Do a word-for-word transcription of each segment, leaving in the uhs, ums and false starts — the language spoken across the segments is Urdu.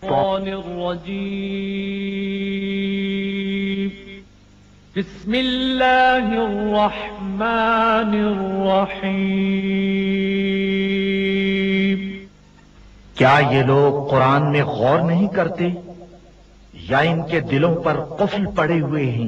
الشيطان الرجيم بسم الله الرحمن الرحيم کیا یہ لوگ قرآن میں غور نہیں کرتے یا ان کے دلوں پر قفل پڑے ہوئے ہیں؟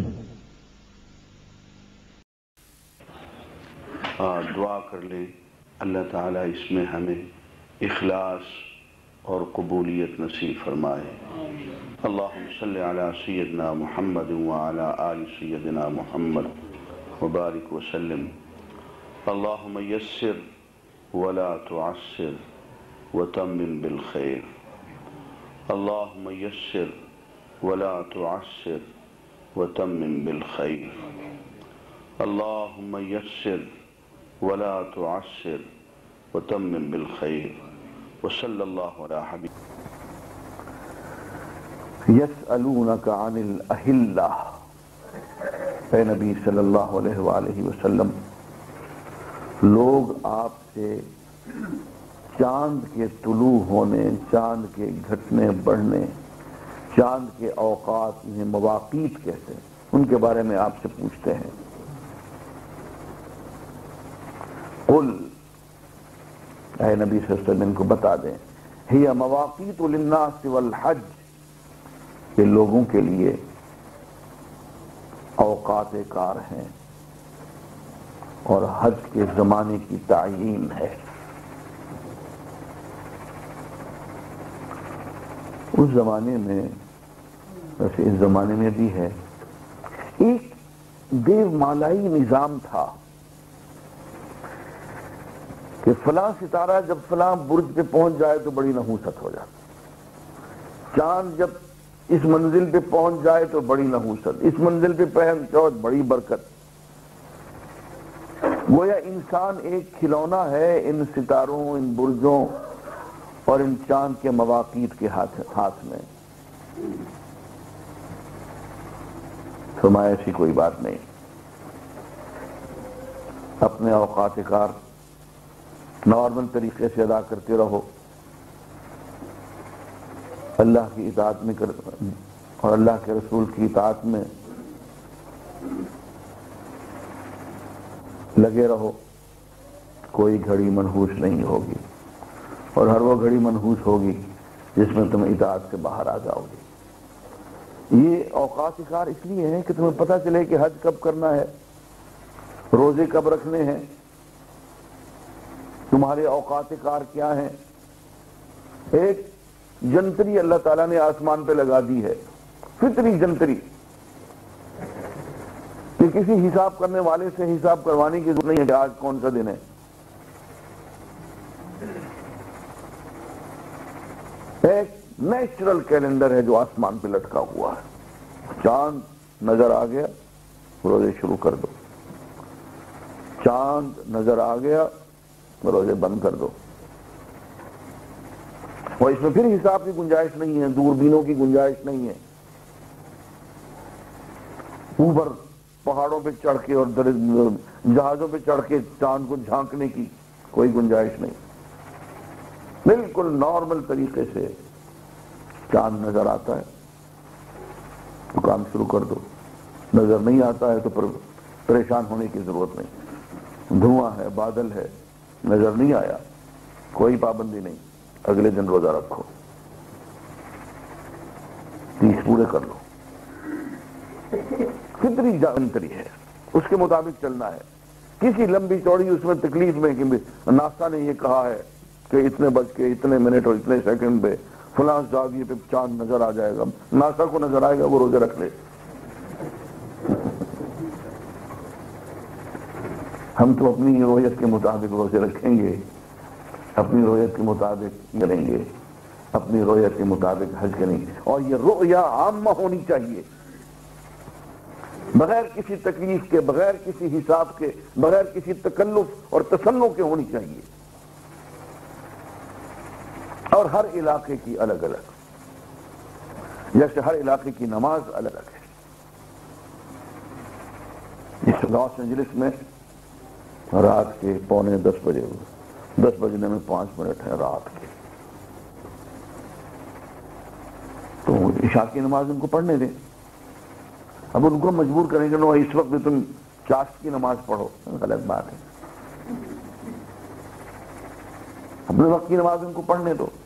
دعا کر لیں اللہ تعالیٰ اس میں ہمیں اخلاص اور قبولیت نصیب فرمائے. اللہم صلی علی سیدنا محمد وعلی آل سیدنا محمد وبارک وسلم. اللہم یسر ولا تعسر وتمم بالخیر. اللہم یسر ولا تعسر وتمم بالخیر. اللہم یسر ولا تعسر وتمم بالخیر. وصلی اللہ علی حبیب. یسألونک عن الاہلہ. اے نبی صلی اللہ علیہ وآلہ وسلم، لوگ آپ سے چاند کے طلوع ہونے، چاند کے گھٹنے بڑھنے، چاند کے اوقات میں مواقیت کہتے ہیں، ان کے بارے میں آپ سے پوچھتے ہیں. قل، اے نبی صلی اللہ علیہ وسلم کو بتا دیں، ہی مواقیت للناس والحج، یہ لوگوں کے لیے اوقات کار ہیں اور حج کے زمانے کی تعیین ہے. اس زمانے میں، ویسے اس زمانے میں بھی ہے، ایک دیو مالائی نظام تھا کہ فلاں ستارہ جب فلاں برج پہ پہنچ جائے تو بڑی نحوست ہو جاتی، چاند جب اس منزل پہ پہنچ جائے تو بڑی نحوست، اس منزل پہ پہنچ جائے تو بڑی برکت. گویا انسان ایک کھلونا ہے ان ستاروں، ان برجوں اور ان چاند کے مواقیت کے ہاتھ ہاتھ میں. فرمایا ایسی کوئی بات نہیں. اپنے اوقات کار نارمل طریقے سے ادا کرتے رہو، اللہ کی اطاعت میں کر اور اللہ کے رسول کی اطاعت میں لگے رہو. کوئی گھڑی منحوس نہیں ہوگی، اور ہر وہ گھڑی منحوس ہوگی جس میں تم اطاعت سے باہر آ جاؤ گے. یہ اوقات کار اس لیے ہیں کہ تمہیں پتہ چلے کہ حج کب کرنا ہے، روزے کب رکھنے ہیں، تمہارے اوقات کار کیا ہیں. ایک جنتری اللہ تعالیٰ نے آسمان پہ لگا دی ہے، فطری جنتری، کہ کسی حساب کرنے والے سے حساب کروانے کی ضرورت نہیں ہے کہ آج کون سا دن ہے. ایک نیچرل کیلنڈر ہے جو آسمان پہ لٹکا ہوا ہے. چاند نظر آ گیا، روزے شروع کر دو. چاند نظر آ گیا، روزے بند کر دو. اور اس میں پھر حساب کی گنجائش نہیں ہے، دوربینوں کی گنجائش نہیں ہے، اوپر پہاڑوں پہ چڑھ کے اور جہازوں پہ چڑھ کے چاند کو جھانکنے کی کوئی گنجائش نہیں. بالکل نارمل طریقے سے چاند نظر آتا ہے تو کام شروع کر دو، نظر نہیں آتا ہے تو پھر پریشان ہونے کی ضرورت نہیں. دھواں ہے، بادل ہے، نظر نہیں آیا، کوئی پابندی نہیں، اگلے دن روزہ رکھو، تیس پورے کر لو. فطری جانتری ہے، اس کے مطابق چلنا ہے. کسی لمبی چوڑی اس میں تکلیف میں کہ ناسا نے یہ کہا ہے کہ اتنے بج کے اتنے منٹ اور اتنے سیکنڈ پہ فلاں زاویے پہ چاند نظر آ جائے گا، ناسا کو نظر آئے گا، وہ روزے رکھ لے. ہم تو اپنی رویت کے مطابق روزے رکھیں گے، اپنی رویت کے مطابق کریں گے، اپنی رویت کے مطابق حج کریں گے. اور یہ رؤیا عامہ ہونی چاہیے، بغیر کسی تکلیف کے، بغیر کسی حساب کے، بغیر کسی تکلف اور تصنع کے ہونی چاہیے. اور ہر علاقے کی الگ الگ، جیسے ہر علاقے کی نماز الگ الگ ہے. اس لاس اینجلس میں رات کے پونے دس بجے دس بجنے میں پانچ منٹ ہے رات کے. تو عشاء کی نماز ان کو پڑھنے دیں. اب ان کو مجبور کریں گے نو اس وقت بھی تم چاشت کی نماز پڑھو، غلط بات ہے. اپنے وقت کی نماز ان کو پڑھنے دو.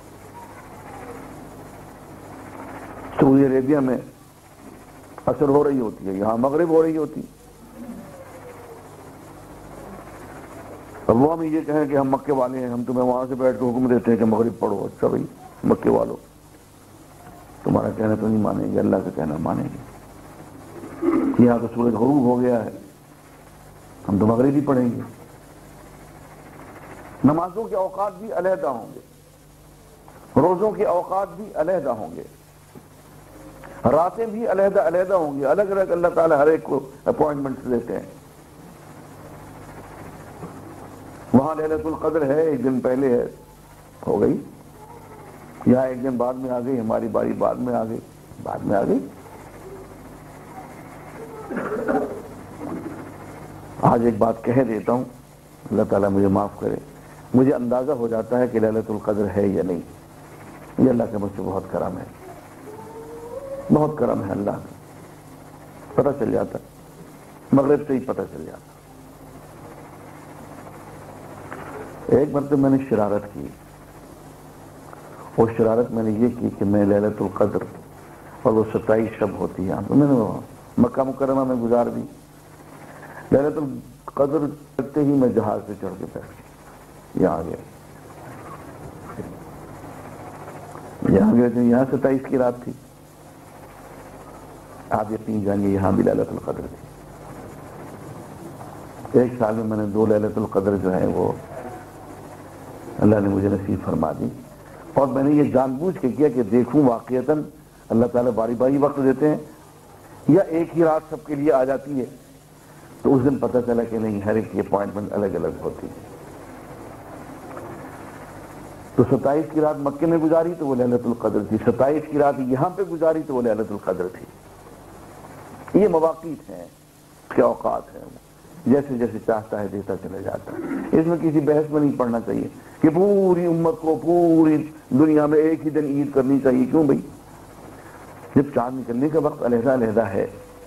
سعودی عربیہ میں عصر ہو رہی ہوتی ہے، یہاں مغرب ہو رہی ہوتی. اب وہ ہم یہ کہیں کہ ہم مکے والے ہیں، ہم تمہیں وہاں سے بیٹھ کے حکم دیتے ہیں کہ مغرب پڑھو. اچھا بھائی مکے والوں، تمہارا کہنا تو نہیں مانیں گے، اللہ کا کہنا مانیں گے. یہاں تو سورج غروب ہو گیا ہے، ہم تو مغرب ہی پڑھیں گے. نمازوں کے اوقات بھی علیحدہ ہوں گے، روزوں کے اوقات بھی علیحدہ ہوں گے، راتیں بھی علیحدہ علیحدہ ہوں گی. الگ الگ اللہ تعالیٰ ہر ایک کو اپوائنٹمنٹس دیتے ہیں. وہاں لیلۃ القدر ہے، ایک دن پہلے ہے، ہو گئی. یہاں ایک دن بعد میں آ گئی، ہماری باری بعد میں آ گئی، بعد میں آ گئی. آج ایک بات کہہ دیتا ہوں، اللہ تعالیٰ مجھے معاف کرے. مجھے اندازہ ہو جاتا ہے کہ لیلۃ القدر ہے یا نہیں. یہ اللہ کا مجھ سے بہت کرم ہے، بہت کرم ہے اللہ کا. پتہ چل جاتا، مغرب سے ہی پتہ چل جاتا. ایک مرتبہ میں نے شرارت کی، اور شرارت میں نے یہ کی کہ میں لیلۃ القدر اور وہ ستائیس شب ہوتی ہے تو میں نے مکہ مکرمہ میں گزار دی. لیلۃ القدر کرتے ہی میں جہاز پہ چڑھ کے بیٹھ گیا، یہاں گیا یہاں گیا تو یہاں ستائیس کی رات تھی. آپ یقین جانیے یہاں بھی لیلۃ القدر تھی. ایک سال میں میں نے دو لیلۃ القدر جو ہے وہ اللہ نے مجھے نصیب فرما دی. اور میں نے یہ جان بوجھ کے کیا کہ دیکھوں واقعتاً اللہ تعالیٰ باری باری وقت دیتے ہیں یا ایک ہی رات سب کے لیے آ جاتی ہے. تو اس دن پتہ چلا کہ نہیں، ہر ایک کی اپوائنٹمنٹ الگ الگ ہوتی ہے. تو ستائیس کی رات مکے میں گزاری تو وہ لیلۃ القدر تھی، ستائیس کی رات یہاں پہ گزاری تو وہ لیلۃ القدر تھی. یہ مواقیت ہیں کے اوقات ہیں، جیسے جیسے چاہتا ہے دیتا چلا جاتا ہے. اس میں کسی بحث میں نہیں پڑنا چاہیے کہ پوری امت کو پوری دنیا میں ایک ہی دن عید کرنی چاہیے. کیوں بھائی؟ جب چاند نکلنے کا وقت علیحدہ علیحدہ ہے،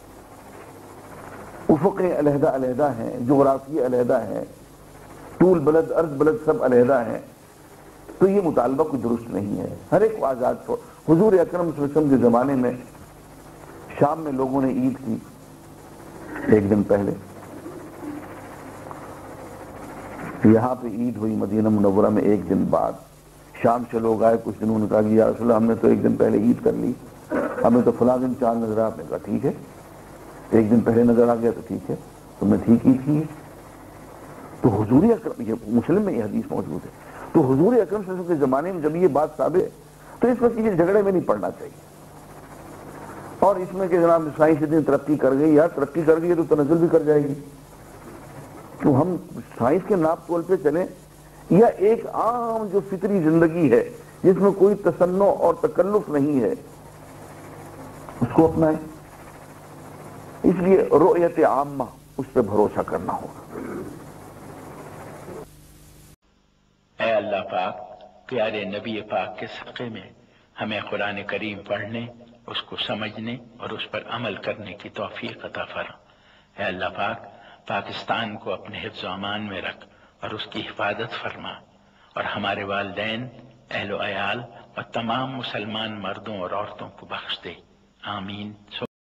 افقیں علیحدہ علیحدہ ہیں، جغرافیے علیحدہ ہیں، طول بلد عرض بلد سب علیحدہ ہیں، تو یہ مطالبہ کوئی درست نہیں ہے. ہر ایک کو آزاد چھوڑ. حضور اکرم صلی اللہ علیہ وسلم کے زمانے میں شام میں لوگوں نے عید کی ایک دن پہلے. یہاں پہ عید ہوئی مدینہ منورہ میں ایک دن بعد. شام سے لوگ آئے، کچھ دنوں نے کہا کہ یا رسول اللہ ہم نے تو ایک دن پہلے عید کر لی، ہمیں تو فلاں دن چاند نظر آ. آپ نے کہا ٹھیک ہے، ایک دن پہلے نظر آ گیا تو ٹھیک ہے، تم نے ٹھیک عید کی. تو حضور اکرم، یہ مسلم میں یہ حدیث موجود ہے، تو حضور اکرم صلی اللہ علیہ وسلم کے زمانے میں جب یہ بات ثابت ہے تو اس وقت یہ جھگڑے میں نہیں پڑنا چاہیے. اور اس میں کہ جناب سائنس اتنی ترقی کر گئی، یار ترقی کر گئی ہے تو تنزل بھی کر جائے گی. تو ہم سائنس کے ناپ تول پہ چلیں یا ایک عام جو فطری زندگی ہے جس میں کوئی تصنع اور تکلف نہیں ہے اس کو اپنائیں. اس لیے رؤیت عامہ اس پہ بھروسہ کرنا ہوگا. اے اللہ پاک، پیارے نبی پاک کے صدقے میں ہمیں قرآن کریم پڑھنے، اس کو سمجھنے اور اس پر عمل کرنے کی توفیق عطا فرما. اے اللہ پاک، پاکستان کو اپنے حفظ و امان میں رکھ اور اس کی حفاظت فرما، اور ہمارے والدین، اہل و عیال اور تمام مسلمان مردوں اور عورتوں کو بخش دے. آمین.